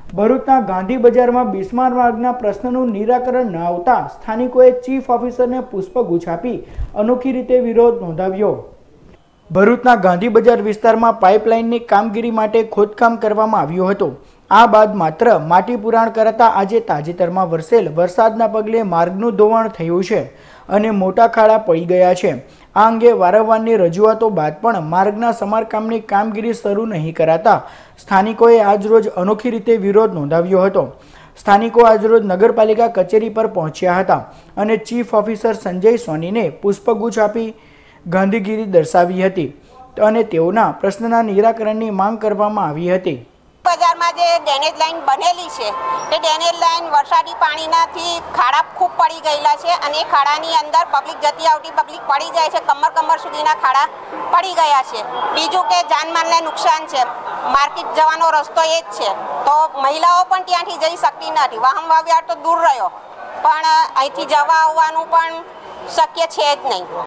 ભરૂચના ગાંધી બજારમાં બિસ્માર માર્ગના પ્રશ્નનું નિરાકરણ ન આવતા સ્થાનિકોએ ચીફ ઓફિસરને પુષ્પગુચ્છ આપી અનોખી રીતે વિરોધ નોંધાવ્યો। ભરૂચના ગાંધી બજાર વિસ્તારમાં પાઇપલાઇનની કામગીરી માટે ખોદકામ કરવામાં આવ્યું હતું। આ બાદ માત્ર માટી પુરાણ કરતા આજે તાજેતરમાં વરસેલ વરસાદના પગલે માર્ગનું ધોવાણ થયું છે અને મોટા ખાડા પડી ગયા છે। આ અંગે વારંવારની રજૂઆતો બાદ પણ માર્ગના સમારકામની કામગીરી શરૂ નહીં કરાતા સ્થાનિકોએ આજરોજ અનોખી રીતે વિરોધ નોંધાવ્યો હતો। સ્થાનિકો આજરોજ નગરપાલિકા કચેરી પર પહોંચ્યા હતા અને ચીફ ઓફિસર સંજય સોનીને પુષ્પગુચ્છ આપી ગાંધીગીરી દર્શાવી હતી અને તેઓના પ્રશ્નના નિરાકરણની માંગ કરવામાં આવી હતી। બજારમાં જે ડ્રેનેજ લાઈન બનેલી છે તે ડ્રેનેજ લાઈન વરસાદી પાણીનાથી ખાડા ખૂબ પડી ગયેલા છે અને એ ખાડાની અંદર પબ્લિક જતી આવતી પબ્લિક પડી જાય છે। કમર સુધીના ખાડા પડી ગયા છે। બીજું કે જાનમાલને નુકસાન છે। માર્કેટ જવાનો રસ્તો એ જ છે તો મહિલાઓ પણ ત્યાંથી જઈ શકતી નથી। વાહન વ્યવહાર તો દૂર રહ્યો પણ અહીંથી જવા આવવાનું પણ શક્ય છે જ નહીં।